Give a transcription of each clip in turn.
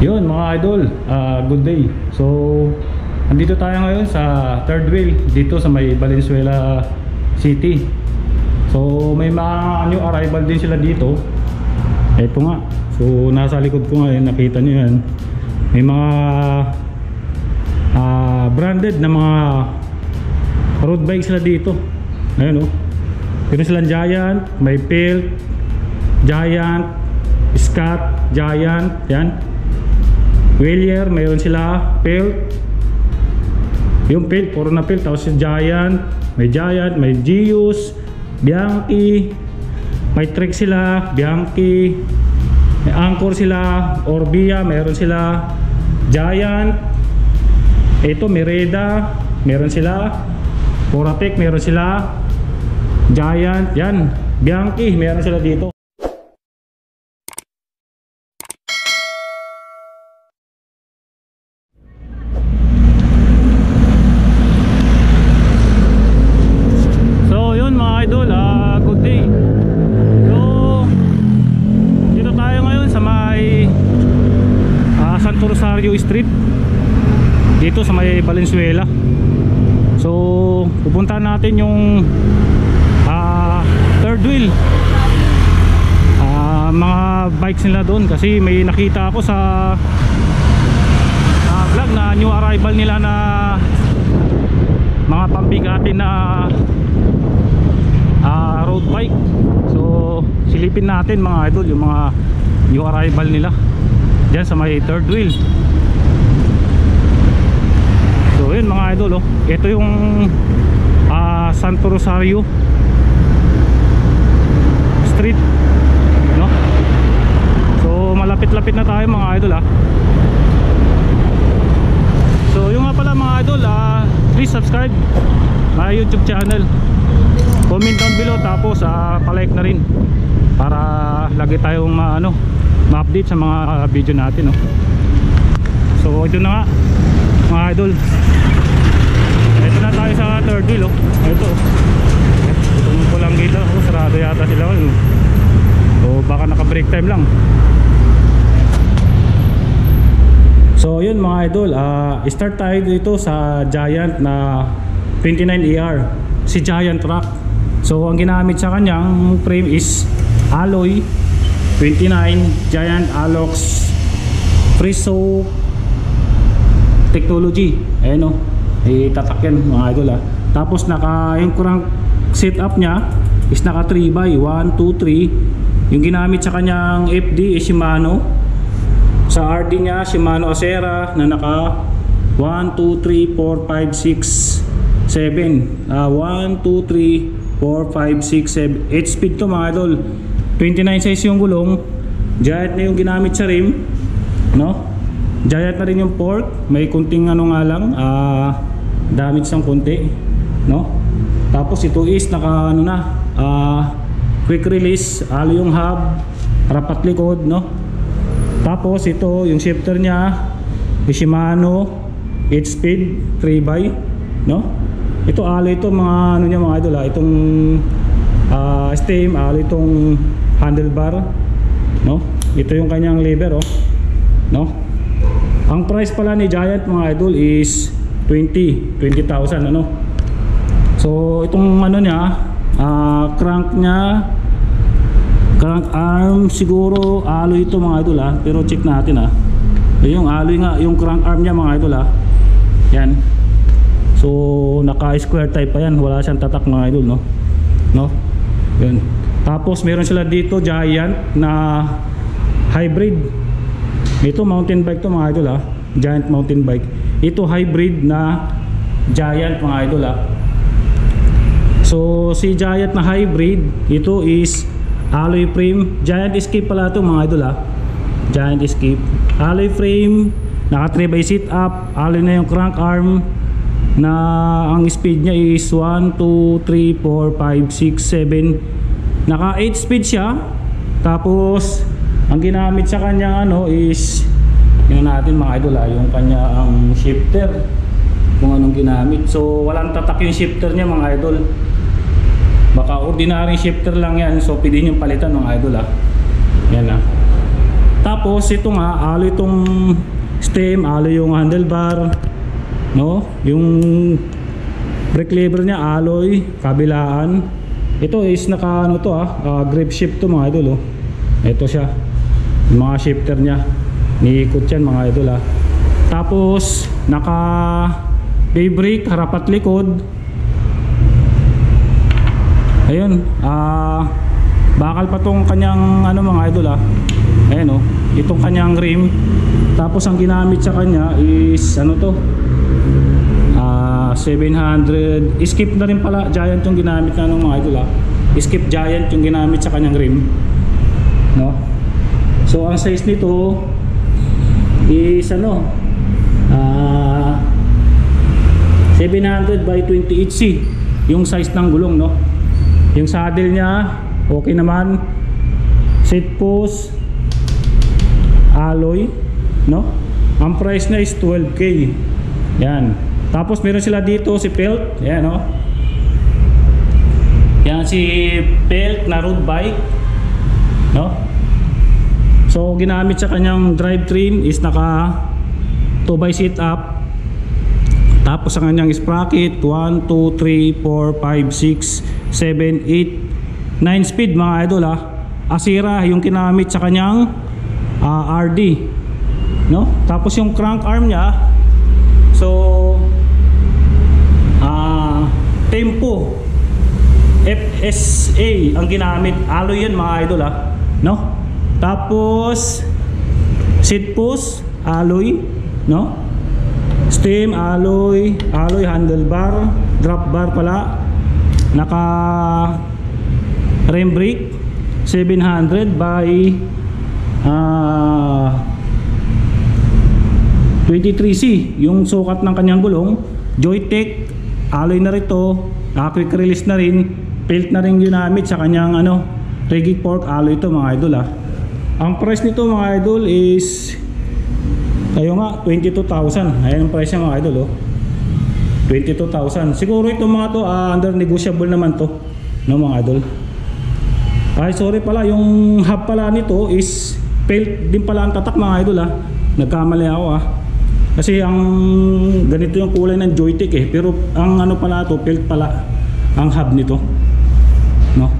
Yun mga idol, good day. So, andito tayo ngayon sa third wheel dito sa may Valenzuela City. So, may mga new arrival din sila dito. Eto nga. So, nasa likod ko ngayon, nakita nyo yan. May mga branded na mga road bike sila dito. Ayun o. Pero silang Giant, may Pilt, Giant, Scott, Giant, yan. Wheelier, mayroon sila Pilt. Yung Pilt, puro na Pilt. Tapos yung Giant, may Gius, Bianchi, may Trek sila, Bianchi, may Anchor sila, Orbia, mayroon sila Giant. Ito, Merida, meron sila Poratec, meron sila Giant, yan. Bianchi, meron sila dito. Idol, good day. So, dito tayo ngayon sa may Santo Rosario Street, dito sa may Valenzuela. So, pupuntahan natin yung third wheel, mga bikes nila doon. Kasi may nakita ako sa vlog na new arrival nila na mga pambigatin na road bike. So silipin natin mga idol yung mga new arrival nila dyan sa may third wheel. So yun mga idol, ito yung Santo Rosario Street, no? So malapit-lapit na tayo mga idol. So yung nga pala mga idol, please subscribe my YouTube channel, comment down below, tapos pa-like na rin para lagi tayong ma-update sa mga video natin, no? So ito na nga mga idol, ito na tayo sa third wheel. Ito ko lang dito, sarado yata sila, so baka naka break time lang. So yun mga idol, start tayo dito sa Giant na 29ER, si Giant Rock. So ang ginamit sa kanyang frame is alloy 29 Giant Alox Friso technology. Ayan o, itatak yan mga idol. Tapos yung crank setup nya is naka 3x1, 2, 3. Yung ginamit sa kanyang FD is Shimano. Sa RD nya Shimano Acera na naka 1, 2, 3, 4, 5, 6, 7. 1, 2, 3, 4, 5, 6, 7, 8 speed to mga idol. 29 size yung gulong. Giant na yung ginamit sa rim, no? Giant na rin yung fork. May kunting nga lang, damage ng kunti, no? Tapos ito is naka quick release, alo yung hub, rapat likod, no? Tapos ito yung shifter nya Shimano 8 speed 3x, no? Ito alo ito mga niya mga idol, itong stem, alo itong handlebar, no? Ito yung kanyang lever, no? Ang price pala ni Giant mga idol is 20,000, ano? So itong niya, crank arm siguro alloy ito mga idol, pero check natin yung alloy nga, yung crank arm niya mga idol, yan. So naka square type pa yan, wala siyang tatak mga idol, no? Yan. Tapos meron sila dito Giant na hybrid. Ito mountain bike to mga idol, Giant mountain bike. Ito hybrid na Giant mga idol, So si Giant na hybrid, ito is alloy frame. Giant Escape pala ito mga idol, Giant Escape alloy frame, naka 3x sit up, alloy na yung crank arm na ang speed nya is 1, 2, 3, 4, 5, 6, 7. Naka 8 speed siya. Tapos ang ginamit sa kanya is yun natin mga idol, yung kanya ang shifter, kung anong ginamit. So walang tatak yung shifter niya mga idol, baka ordinary shifter lang yan. So pwede nyo palitan mga idol, yan Tapos ito nga, alloy itong stem, alloy yung handlebar, no? Yung brake lever niya alloy, kabilaan. Ito is naka ano to grip shift to mga idol, oh. Ito siya. Yung mga shifter niya. Niikot yan mga idol, Tapos naka brake, harap at likod. Ayun, bakal pa tong kanyang ano mga idol, Ayan, oh, itong kanyang rim. Tapos ang ginamit sa kanya is ano to, 700. Skip na rin pala, Giant yung ginamit na mga idol, Skip Giant yung ginamit sa kanyang rim, no? So ang size nito is ano, 700 by 28C yung size ng gulong, no? Yung saddle niya okay naman. Seat post alloy, no? Ang price niya is 12K. Yan. Tapos meron sila dito si Pelt. Yan, no? Yan si Pelt na road bike, no? So ginamit sa kanyang drivetrain is naka 2x sit up. Tapos ang kanyang sprocket 1, 2, 3, 4, 5, 6, 7, 8, 9 speed mga idol, Asira yung ginamit sa kanyang RD, no? Tapos yung crank arm niya, so Tempo FSA ang ginamit, alloy yan mga idol, no? Tapos seat post alloy, no? Stem alloy, handlebar, drop bar pala, naka rim brake 700 by 23C yung sukat ng kanyang gulong. Joytech alloy na rito, quick release na rin, Pelt na rin ginamit sa kanyang ano, rigid fork alloy ito mga idol, Ang price nito mga idol is kayo nga 22,000. Ayan ang price niya mga idol, 22,000. Siguro itong mga to under negotiable naman to, no mga idol. Ay sorry pala, yung hub pala nito is Pelt din pala ang tatak mga idol, Nagkamali ako, Kasi ang ganito yung kulay ng Joytech, pero ang ano pala to, Pelt pala ang hub nito, no?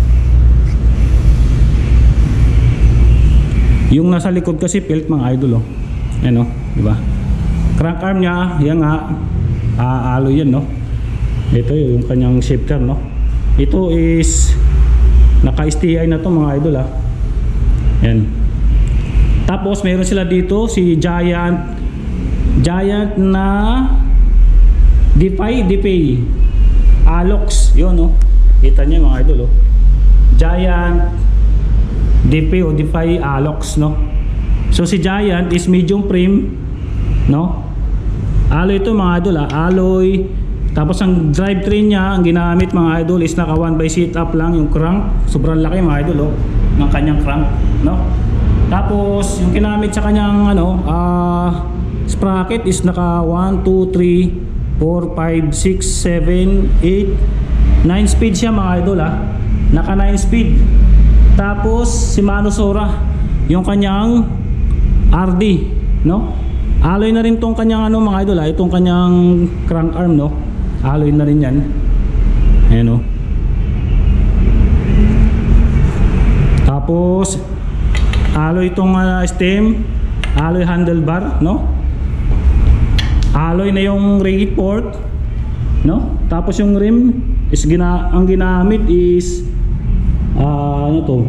Yung nasa likod kasi Pelt mga idol, Yan, di ba? Crank arm niya, yan nga, alloy yan, no? Ito yung kanyang shifter, no? Ito is naka-STI na to mga idol, Yan. Tapos meron sila dito si Giant na Defy Alox, yun, no? Kita niyo mga idol, Giant Defy Alox, no? So si Giant is medium frame, no? Alloy ito mga idol, alloy. Tapos ang drivetrain niya, ang ginamit mga idol is naka 1x sit up lang yung crank. Sobrang laki mga idol, ng kanyang crank, no? Tapos yung ginamit sa kanyang ano, sprocket is naka 1, 2, 3, 4, 5, 6, 7, 8, 9 speed siya mga idol, Naka 9 speed. Tapos si Mano Sora yung kanyang RD, no? Alloy na rin tong kanyang ano mga idol, itong kanyang crank arm, no? Alloy na rin yan. Ayan, no? Tapos alloy itong stem, alloy handlebar, no? Alloy na yung rigid fork, no? Tapos yung rim is ang ginamit is ano to?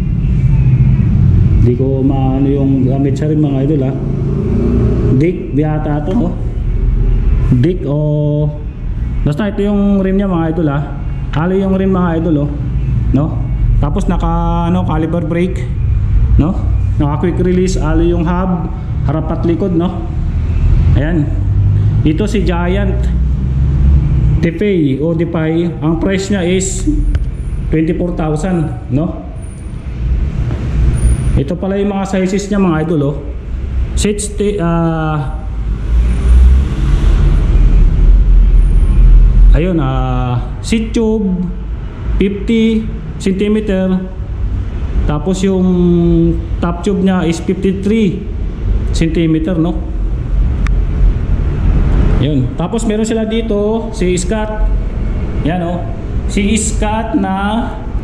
Hindi ko maano yung gamit sa rim mga idol, Dick biyata to, Dick o basta ito yung rim niya mga idol, Alloy yung rim mga idol, no? Tapos naka ano, caliber brake, no? Naka quick release, alloy yung hub, harap at likod, no? Ayan. Ito si Giant Defy o Defy, ang price niya is 24,000, no? Ito pala yung mga sizes niya mga idol, ayun, seat tube 50 cm, Tapos yung top tube niya is 53 cm, no? Yun. Tapos meron sila dito si Scott. Yan, oh. Si Scott na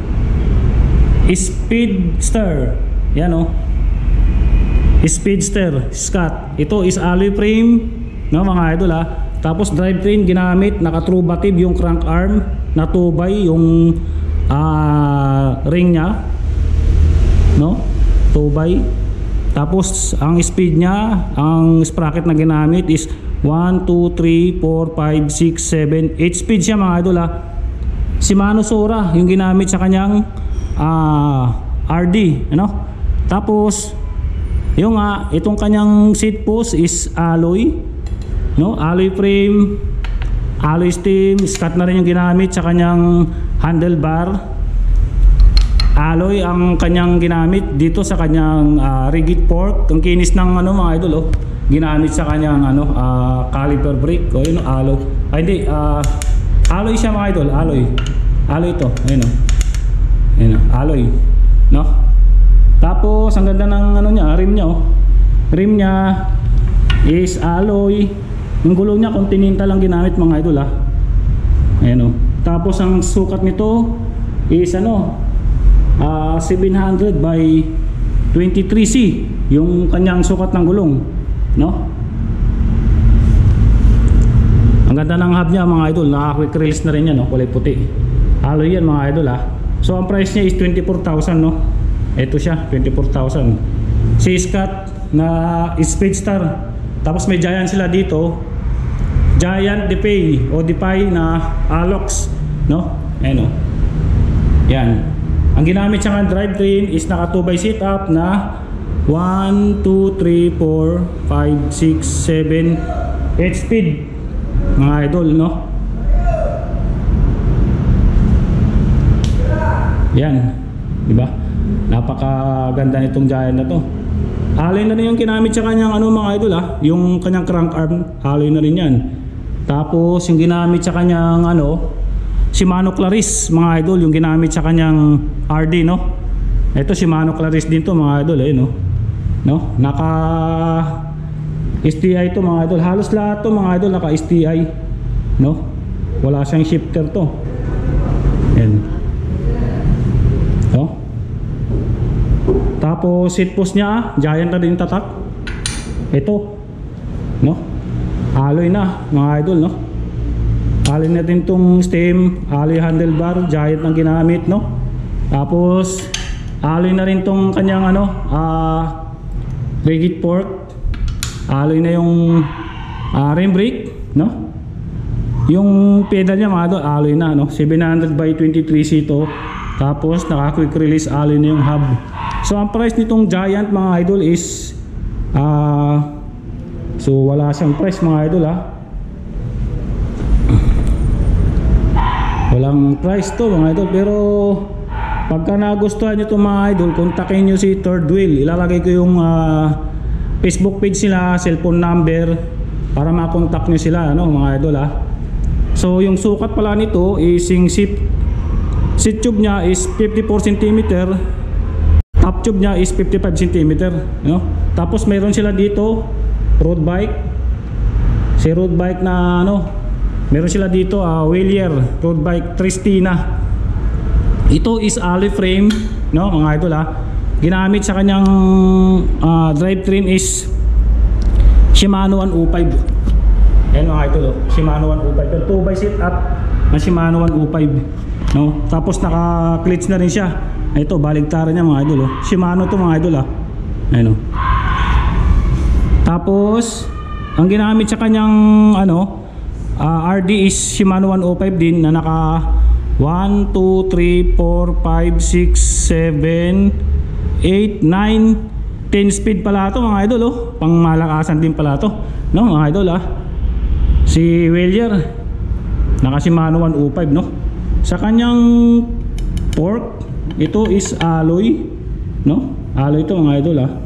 Speedster. Yan, oh. Speedster Scott. Ito is alloy frame, no, mga idol, ah. Tapos drivetrain ginamit, naka true batib yung crank arm, na 2x yung ring niya, no? 2x. Tapos ang speed niya, ang sprocket na ginamit is 1, 2, 3, 4, 5, 6, 7, 8 speed siya, mga idol, ah. Shimano Sora yung ginamit sa kanyang RD, ano? Tapos yung itong kanyang seat post is alloy, no? Alloy frame, alloy stem, Scott na rin yung ginamit sa kanyang handlebar. Alloy ang kanyang ginamit dito sa kanyang rigid fork. Ang kinis ng ano, mga idol, oh. Ginamit sa kanyang ano, caliper brake, o yun, alloy. Ay hindi, alloy siya, mga idol, alloy. Alloy ito, ayun, oh. Ayun, oh, alloy, no? Tapos ang ganda ng ano niya, rim niya, oh. Rim niya is alloy. Yung gulong niya Continental lang ginamit, mga idol, ah. Ayan, oh. Tapos ang sukat nito is ano, 700 by 23C yung kanyang sukat ng gulong, no? Ang ganda ng hub niya, mga idol. Naka quick release na rin yan, no? Kulay puti. Alloy yan, mga idol, ah. So ang price niya is 24,000, no? Ito siya, 24,000. Si Scott na Speedstar. Tapos may Giant sila dito. Giant Defy o Defy na Alox, no? Ayan, oh. Yan. Ang ginamit siya ng drivetrain is naka 2x setup na 1, 2, 3, 4, 5, 6, 7, 8 speed, mga idol, no? Yan, di ba? Napakaganda nitong Giant na to. Alloy na rin yung ginamit sa kanyang ano, mga idol, ah. Yung kanyang crank arm, alloy na rin yan. Tapos yung ginamit sa kanyang ano, Shimano Claris, mga idol, yung ginamit sa kanyang RD, no? Ito Shimano Claris din to, mga idol, eh, no? No? Naka STI to, mga idol. Halos lahat to, mga idol, naka STI, no? Wala siyang shifter to. Yan. No? Tapos seat post niya, Giant na din tatak. Ito, no? Alloy na, mga idol, no? Alloy na din tong stem, alloy handlebar, Giant ang ginamit, no? Tapos alloy na rin tong kanyang ano, rigid fork. Alloy na yung rim brake, no? Yung pedal niya, mga idol, alloy na, no? 700 by 23C to. Tapos naka quick release alloy na yung hub. So ang price nitong Giant, mga idol, is so wala siyang price, mga idol, ah. Walang price to, mga idol. Pero pagka nagustuhan nyo to, mga idol, kontakin nyo si Third Wheel. Ilalagay ko yung Facebook page nila, cellphone number, para makontak nyo sila, ano, mga idol, ah. So yung sukat pala nito is yung seat tube nya is 54 cm, top tube nya is 55 cm, no? Tapos mayroon sila dito road bike, si road bike na ano, meron sila dito Wheelier road bike Tristina. Ito is alloy frame, no, mga idol, ah. Ginamit sa kanyang drivetrain is Shimano 105. Ayan, mga idol, oh. Shimano 105. 2x seat up na Shimano 105, no? Tapos naka clutch na rin siya. Ito baligtaran niya, mga idol, oh. Shimano to, mga idol, ah. Ayan, oh. Tapos ang ginamit sa kanyang ano, RD is Shimano 105 din, na naka 1, 2, 3, 4, 5, 6, 7, 8, 9, 10 speed pala to, mga idol, oh. Pang malakasan din pala to, no, mga idol, ah. Si Wheelier naka Shimano 105, no. Sa kanyang fork, ito is alloy, no. Alloy to, mga idol, ah.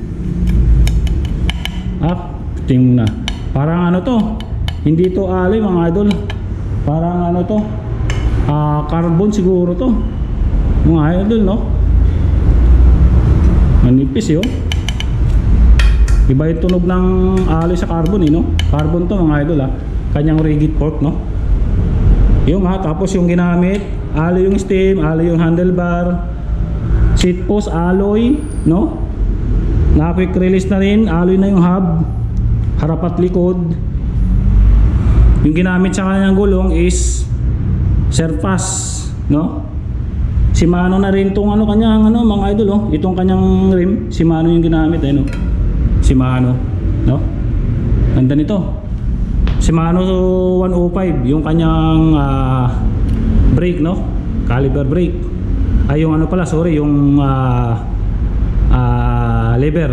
Tingnan na. Parang ano to, hindi to alloy, mga idol. Parang ano to, carbon siguro to, mga idol, no. Manipis yun. Iba yung tunog ng alloy sa carbon no? Carbon to mga idol kanyang rigid fork no. Yung tapos yung ginamit, alloy yung stem, alloy yung handlebar, seat post alloy no. Na quick release na rin, alloy na yung hub, harap at likod. Yung ginamit sa kanyang gulong is Surface no. Shimano na rin tong kanyang mga idol itong kanyang rim, Shimano yung ginamit Shimano no. Ganda nito. Shimano 105 yung kanyang brake no, caliber brake. Ay yung pala, sorry, yung lever.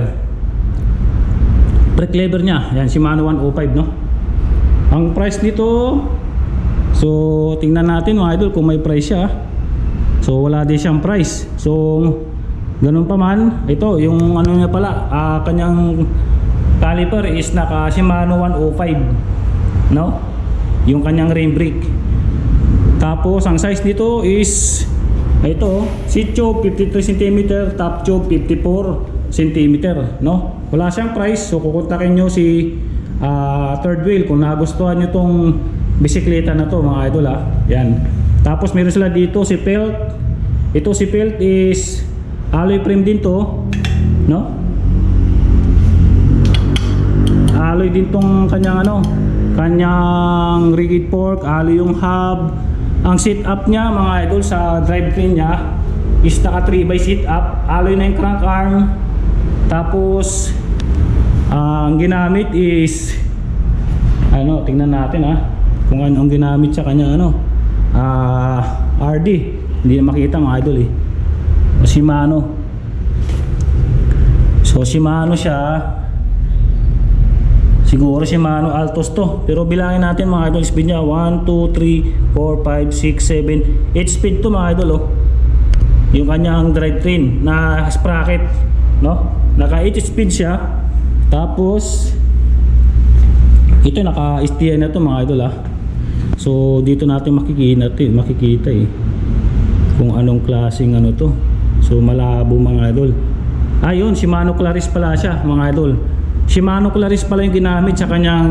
Brake lever niya. Yan Shimano 105 no. Ang price nito, so tingnan natin mga idol kung may price siya. So wala din siyang price. So ganun pa man, ito yung niya pala, kanyang caliper is naka Shimano 105 no, yung kanyang rim brake. Tapos ang size nito is ito, seat tube 53 cm, top tube 54 cm no. Wala siyang price, so kukontakin nyo si Third Wheel kung nagustuhan nyo tong bisikleta na to mga idol yan. Tapos meron sila dito si Pelt. Ito si Pelt is alloy frame din to no. Alloy din tong kanyang kanyang rigid fork, alloy yung hub. Ang seat up niya mga idol sa drivetrain niya is naka 3x seat up, alloy na yung crank arm. Tapos ang ginamit is tingnan natin kung anong ginamit sa kanya RD. Hindi na makita mga idol Shimano. So Shimano siya, siguro Shimano Altos to, pero bilangin natin mga idol speed niya 1, 2, 3, 4, 5, 6, 7 8 speed to mga idol yung kanyang drivetrain na sprocket no, naka 8 speed siya. Tapos ito naka STI na to mga idol so dito natin makikita kung anong klaseng to. So malabo mga idol. Ayun, Shimano Claris pala siya mga idol. Shimano Claris pala yung ginamit sa kanyang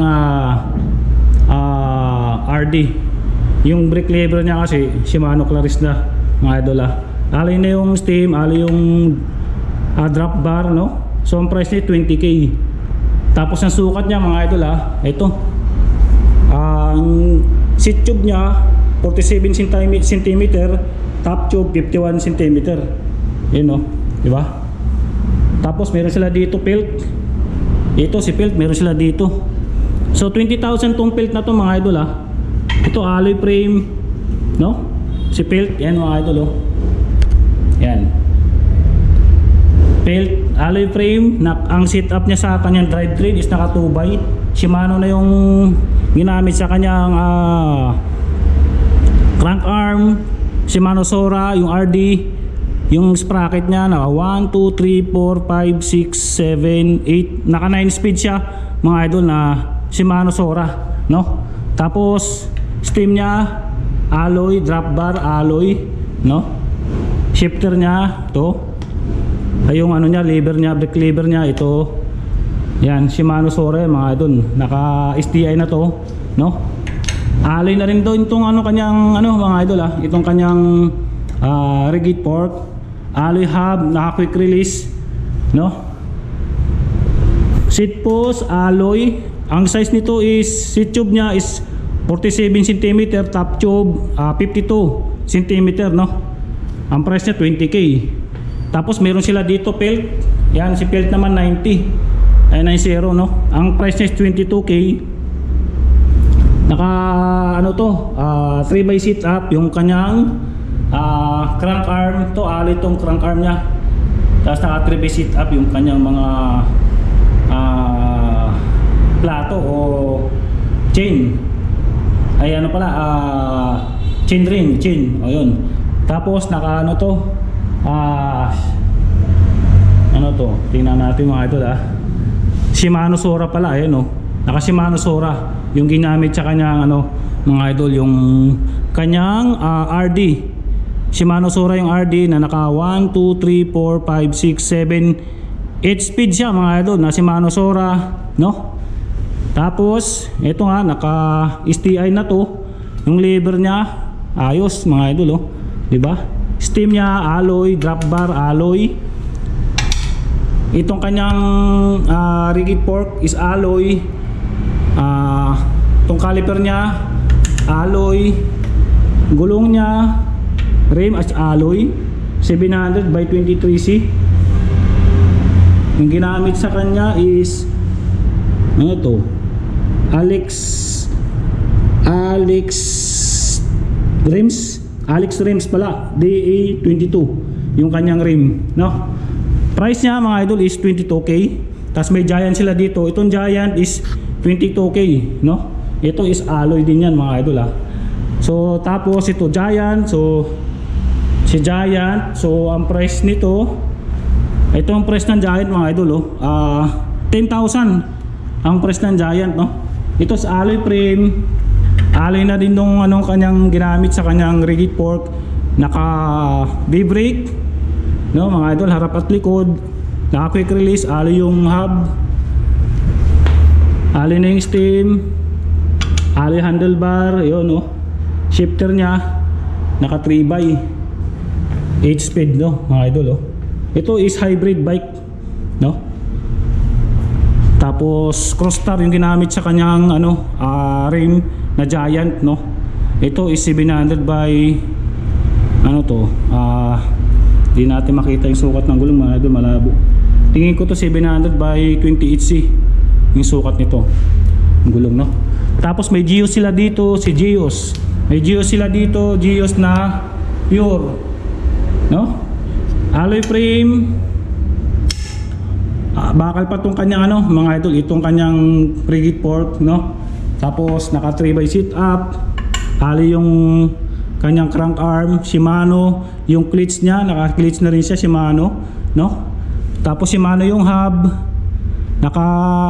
RD. Yung brake lever niya kasi Shimano Claris na mga idol Alloy na yung stem, alloy yung drop bar no. So ang price niya 20k. Tapos ang sukat niya mga idol ito. Ang seat tube niya 47 cm, top tube 51 cm. Yun no, di ba? Tapos meron sila dito pelt. Ito si pelt meron sila dito. So 20,000 tong pelt na to mga idol Ito alloy frame no. Si pelt yan mga idol Yan. Pelt alloy frame ang setup niya sa kanyang drivetrain is naka 2x. Shimano na yung ginamit sa kanyang crank arm. Shimano Sora yung RD. Yung sprocket niya naka 1, 2, 3, 4, 5, 6, 7, 8 naka 9 speed siya mga idol na Shimano Sora no. Tapos stem niya alloy, drop bar alloy no. Shifter niya to, ay yung niya lever niya, brake lever niya ito. Yan Shimano Sora mga idol, naka STI na to no. Alloy na rin doon itong kanyang mga idol itong kanyang rigid fork, alloy hub, naka quick release no. Seat post alloy. Ang size nito is seat tube niya is 47 cm, top tube 52 cm no. Ang price niya 20k. Tapos meron sila dito pelt. Yan si pelt naman 90 ay 90 no. Ang price niya is 22k. Naka 3x seat up yung kanyang crank arm to, alloy tong crank arm niya. Tapos naka 3x seat up yung kanyang mga plato o chain. Ay chain ring, chain. O yun. Tapos naka tingnan natin mga idol Shimano Sora pala naka Shimano Sora yung ginamit sa kanyang mga idol, yung kanyang RD Shimano Sora yung RD na naka 1, 2, 3, 4, 5, 6, 7, 8 speed siya mga idol na Shimano Sora, no? Tapos ito nga naka STI na to. Yung lever niya ayos mga idol, oh. 'Di ba? Steam niya alloy, drop bar alloy. Itong kanyang rigid fork is alloy. Itong caliper niya alloy. Gulong niya rim as alloy 700 by 23C. Yung ginamit sa kanya is ano to? Alex rims pala, DA22 yung kanyang rim, no? Price niya mga idol is 22k. Tapos may Giant sila dito. Itong Giant is 22k, no? Ito is alloy din yan mga idol, So tapos ito Giant, so si Giant, so ang price nito, ito ang price ng Giant mga idol, 10,000 ang price ng Giant, no? Ito sa alloy frame, alloy na din nung anong kanyang ginamit sa kanyang rigid fork, naka V-brake, no mga idol, harap at likod, naka quick release, alloy yung hub, alloy na yung stem, alloy handlebar, yun, no? Shifter nya naka 3x 8 speed, no mga idol, ito is hybrid bike, no? Tapos crosstar yung ginamit sa kanyang rim na Giant, no? Ito is 700 by di natin makita yung sukat ng gulong mga idol, malabo. Tingin ko to 700 by 28C yung sukat nito, yung gulong, no? Tapos may Geos sila dito, si Geos. May Geos sila dito, Geos na pure, no? Alloy frame. Bakal pa tong kanyang mga idol, itong kanyang rigid fork, no? Tapos naka 3x sit up, alloy yung kanyang crank arm, Shimano, yung clutch niya, naka clutch na rin siya Shimano, no? Tapos Shimano yung hub, naka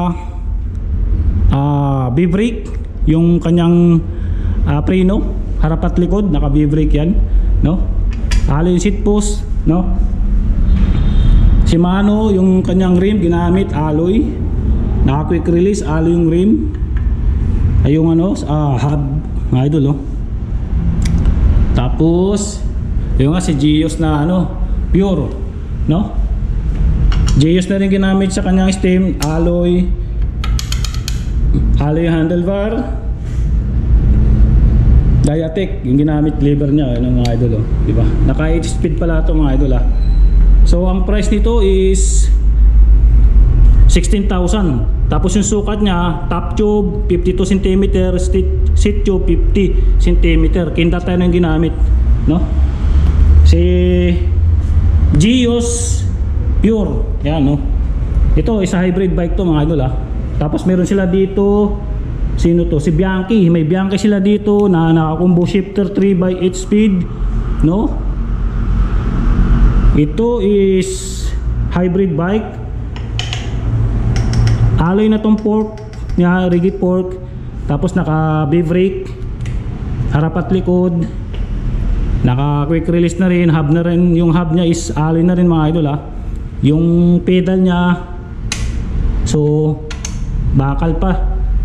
V-brake, yung kanyang preno, harap at likod, naka V-brake yan, no? Alloy yung seat post, no? Shimano yung kanyang rim ginamit alloy, naka quick release, alloy yung rim. Ay yung hub mga idol, Tapos yung nga si Geos na pure, no? Geos na rin ginamit sa kanyang stem, alloy handlebar, Diatec yung ginamit lever niya, mga idol, di ba? Naka 8 speed pala ito mga idol, So ang price nito is 16,000. Tapos yung sukat niya, top tube 52 cm, seat tube 50 cm. Kinta tayo ng ginamit, no? Si Geos pure, yan, no? Ito is a hybrid bike to mga idol, Tapos meron sila dito, sino to? Si Bianchi. May Bianchi sila dito na naka-combo shifter 3x8 speed, no? Ito is hybrid bike. Alloy na tong fork niya, rigid fork. Tapos naka V-brake, harap at likod, naka quick release na rin, hub na rin. Yung hub niya is alloy na rin mga idol, Yung pedal niya, so bakal pa.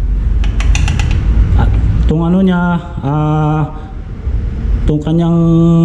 At tong niya, tong kanyang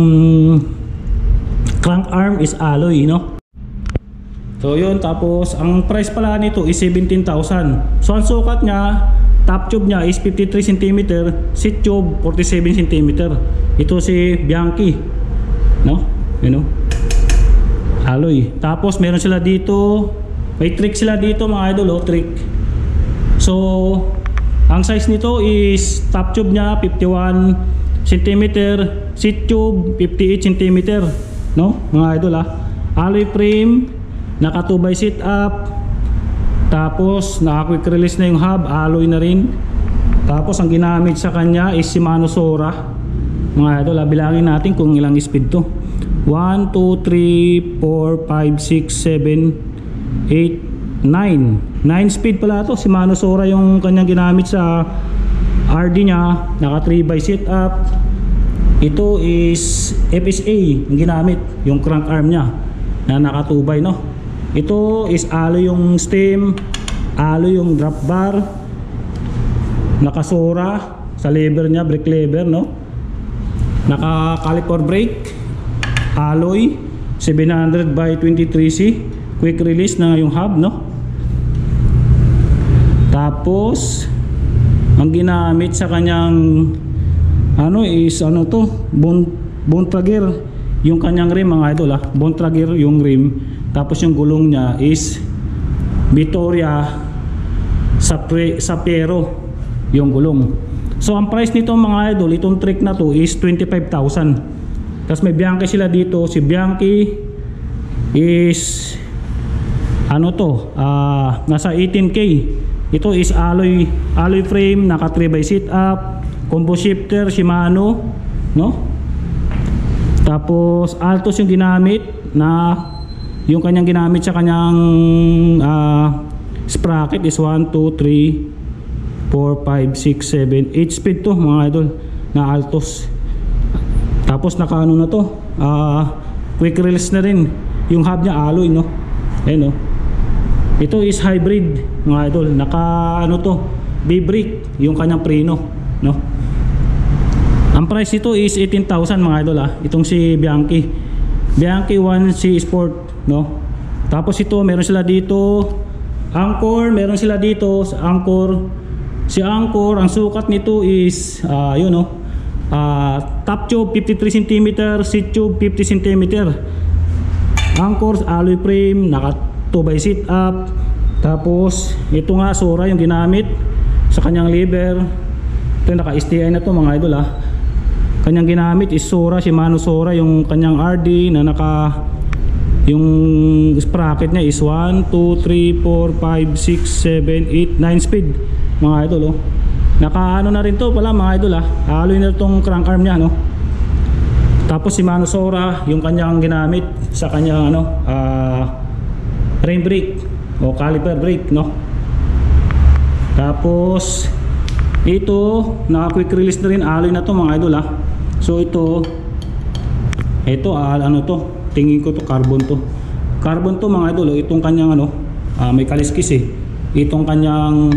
crank arm is alloy, no? So yun, tapos ang price pala nito is 17,000. So ang sukat niya, top tube niya is 53 cm, seat tube 47 cm. Ito si Bianchi, no? You know? Alloy. Tapos meron sila dito, may trick sila dito mga idol, trick. So ang size nito is top tube niya 51 cm, seat tube 58 cm, no mga idol, alloy frame, naka 2x sit up, tapos naka quick release na yung hub, alloy na rin. Tapos ang ginamit sa kanya is Shimano Sora mga idol. Bilangin natin kung ilang speed to. 1, 2, 3, 4, 5, 6, 7, 8, 9 speed pala to. Shimano Sora yung kanyang ginamit sa RD nya. Naka 3x sit up, Ito is FSA yung ginamit, yung crank arm niya na nakatubay, no. Ito is alloy yung stem, alloy yung drop bar, nakasura sa lever niya, brake lever, no. Naka caliper brake, alloy 700 by 23C, quick release na yung hub, no. Tapos ang ginamit sa kanyang is to Bontrager yung kanyang rim, mga idol, Bontrager yung rim. Tapos yung gulong niya is Vittoria Sapero yung gulong. So ang price nito, mga idol, itong trick na to is 25,000. Tapos may Bianchi sila dito. Si Bianchi is nasa 18K. Ito is alloy frame, naka 3x sit up, combo shifter Shimano, no. Tapos Altos yung ginamit, na yung kanyang ginamit sa kanyang sprocket is 1 2 3 4 5 6 7 8 speed to, mga idol, na Altos. Tapos naka na to, quick release na rin yung hub niya, alloy, no. Ayan, no. Ito is hybrid, mga idol, naka B-brake yung kanyang preno, no. Ang price ito is 18,000, mga idol, itong si Bianchi 1C Sport, no. Tapos ito meron sila dito Angkor, meron sila dito sa Angkor. Si Angkor, ang sukat nito is top tube 53 cm, seat tube 50 cm. Angkor alloy frame, naka 2x sit up. Tapos ito nga Sora yung ginamit sa kanyang lever. Ito naka STI na to, mga idol, Kanyang ginamit is Sora, Shimano Sora yung kanyang RD, na naka yung sprocket niya is 1 2 3 4 5 6 7 8 9 speed, mga idol, Naka na rin to pala, mga idol, alloy na tong crank arm niya, no. Tapos Shimano Sora yung kanyang ginamit sa kanyang rain brake o caliper brake, no. Tapos ito naka quick release na rin, alloy na to, mga idol, So ito tingin ko to carbon to, mga idol, itong kanyang may kaliskis, itong kanyang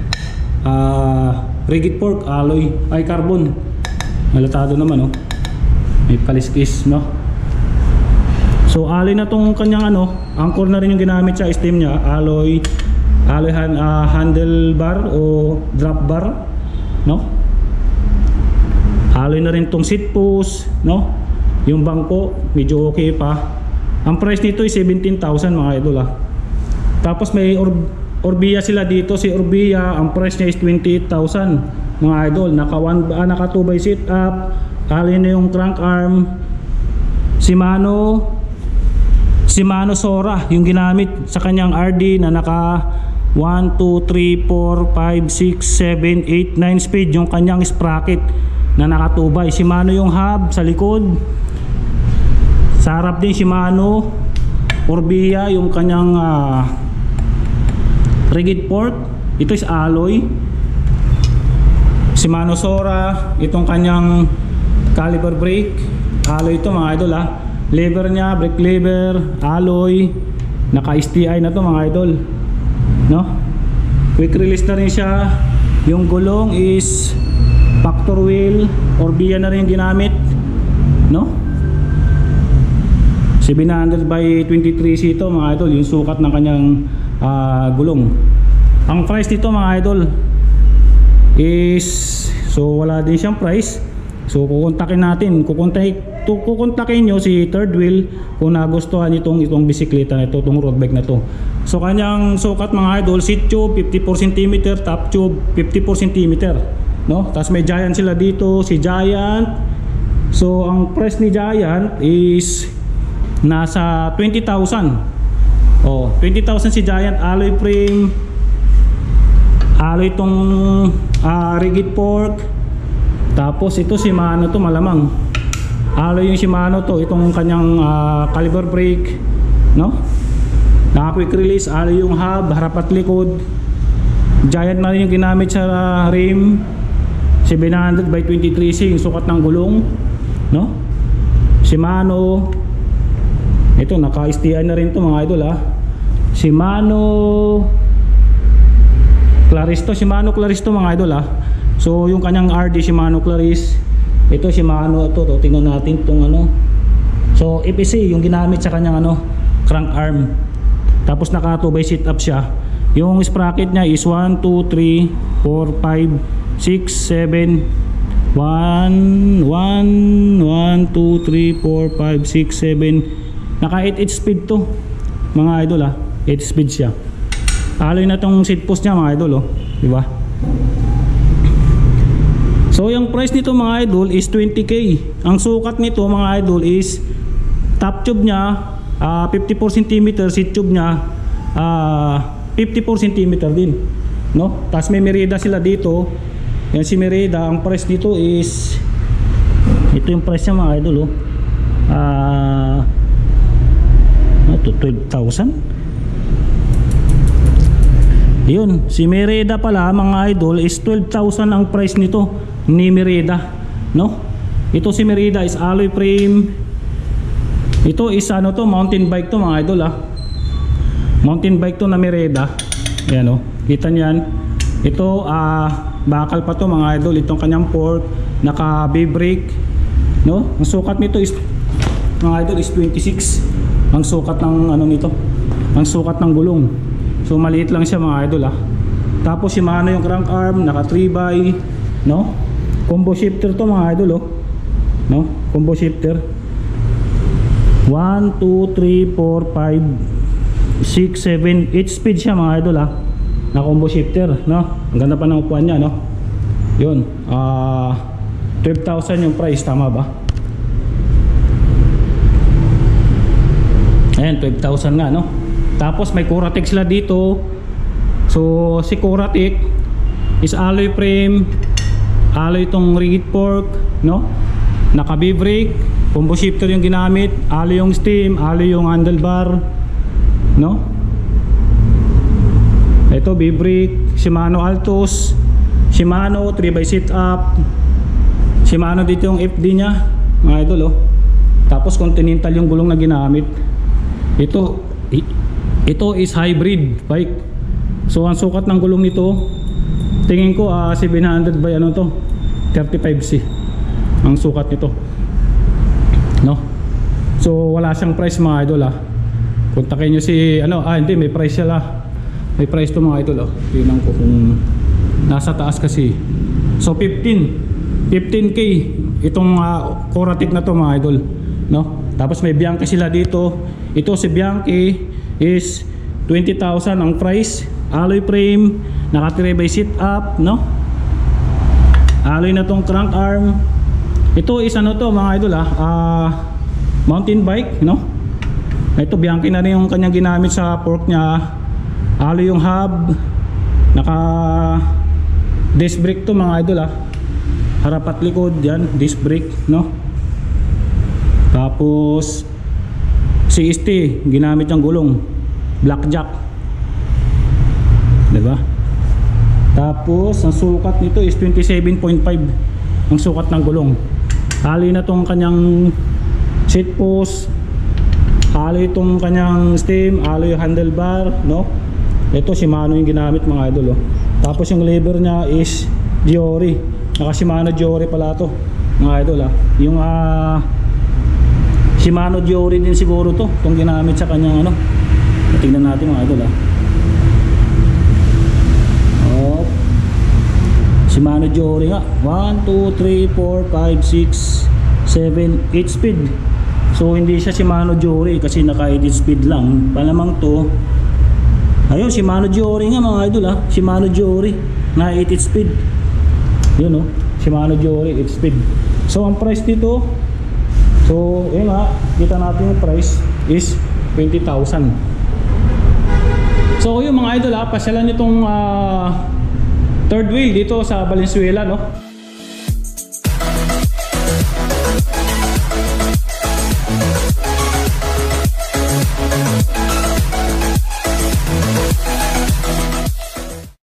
rigid fork alloy ay carbon, malatado naman, may kaliskis, no. So alloy na tong kanyang Angkor na rin yung ginamit sa stem niya, alloy handlebar o drop bar, no. Alloy na rin tong seat post, no. Yung bangko medyo okay pa. Ang price nito is 17,000, mga idol, Tapos may Orbia sila dito. Si Orbia, ang price niya is 28,000, mga idol. Naka 2x sit up, alloy na yung crank arm. Shimano Sora yung ginamit sa kanyang RD, na naka 1 2 3 4 5 6 7 8 9 speed yung kanyang sprocket, na nakatubay. Shimano yung hub sa likod, sa harap din Shimano. Orbia yung kanyang rigid fork, ito is alloy. Shimano Sora, itong kanyang caliper brake, alloy ito, mga idol, lever nya, brake lever, alloy, naka STI na to, mga idol, no. Quick release na rin siya. Yung gulong is factor wheel, Orbia na rin ginamit, no. 700 by 23C ito, mga idol, yung sukat ng kanyang gulong. Ang price nito, mga idol, is wala din siyang price. So kukontakin nyo si Third Wheel kung nagustuhan itong bisikleta na ito, itong road bike na to. So kanyang sukat, mga idol, seat tube 54 cm, top tube 54 cm, no. Tapos may Giant sila dito, si Giant. So ang price ni Giant is nasa 20,000. 20,000 si Giant, alloy frame, alloy itong rigid fork. Tapos ito Shimano to, malamang alloy yung Shimano to, itong kanyang caliper brake, no. Naka quick release, alloy yung hub, harap at likod. Giant na rin yung ginamit sa rim, 700 by 23C yung sukat ng gulong. no? Shimano. Ito naka-STI na rin to mga idol ha. Shimano Claristo mga idol ha. So yung kanyang RD Shimano Claris. Ito Shimano to tingnan natin tong ano. So FEC yung ginamit sa kanyang ano, crank arm. Tapos naka 2x sit up siya. Yung sprocket niya is 1 2 3 4 5 6 7 1 2 3 4 5 6 7. Naka 8 speed to mga idol ha. 8 speed siya. Alloy na tong seat post niya mga idol oh, di ba? So yung price nito mga idol is 20k. Ang sukat nito mga idol is top tube niya 54 cm, seat tube niya 54 cm din, no? Tapos may Merida sila dito. Yan si Merida, ang price dito is ito yung price niya mga idol oh. 12,000. Yun, si Merida pala mga idol is 12,000 ang price nito ni Merida, no? Ito si Merida is alloy frame. Ito is ano to, mountain bike to mga idol ah. Mountain bike to na Merida. Ayan oh, kita niyan. Ito bakal pa to mga idol. Itong kanyang fork, naka B-brake, no? Ang sukat nito is mga idol is 26. Ang sukat ng ano nito, ang sukat ng gulong. So maliit lang siya mga idol ah. Tapos Shimano yung crank arm, naka 3x, no? Combo shifter to mga idol oh, no? Combo shifter 1 2 3 4 5 6 7 8 speed siya mga idol ah, na combo shifter, no? Ang ganda pa ng upuan niya, no? Yun, 12,000 yung price, tama ba? Ayan, 12,000 nga, no? Tapos may Coratec sila dito. So si Coratec is alloy frame, alloy tong rigid fork, no? Naka B-brake, combo shifter yung ginamit, alloy yung stem, alloy yung handlebar, no? Ito B-brake, Shimano Altos, Shimano 3x sit up, Shimano dito yung FD nya mga idol oh. Tapos Continental yung gulong na ginamit. Ito is hybrid bike. So ang sukat ng gulong nito, tingin ko 700 by ano to, 35C ang sukat nito, no? So wala siyang price mga idol ah. Kontakin nyo si ano, hindi may price siya lah. May price to mga idol oh. Tingnan ko kung nasa taas kasi. So 15k itong Coratec na to mga idol, no? Tapos may Bianchi sila dito. Ito si Bianchi is 20,000 ang price. Alloy frame, naka 3x sit up, no? Alloy na tong crank arm. Ito is ano to mga idol mountain bike, no? Ito Bianchi na rin yung kanyang ginamit sa fork niya. Alloy yung hub, naka disc brake to mga idol harap at likod yan, disc brake, no? Tapos CST ginamit yung gulong, blackjack, diba? Tapos ang sukat nito is 27.5 ang sukat ng gulong. Alloy na tong kanyang seat post, alloy itong kanyang stem, alloy handlebar, no? Ito Shimano yung ginamit mga idol oh. Tapos yung lever niya is Giori, naka Shimano Giori pala to mga idol yung Shimano Giori din siguro to itong ginamit sa kanyang ano. Tingnan natin mga idol oh, Shimano Giori nga 1 2 3 4 5 6 7 8 speed. So hindi siya Shimano Giori kasi naka 8 speed lang. Palamang to ayun, Shimano Giori nga mga idol Shimano Giori na 8 speed. Yun Shimano Giori 8 speed. So ang price dito, so yun kita natin yung price is 20,000. So yun mga idol pasyalan nitong third wheel dito sa Valenzuela, no?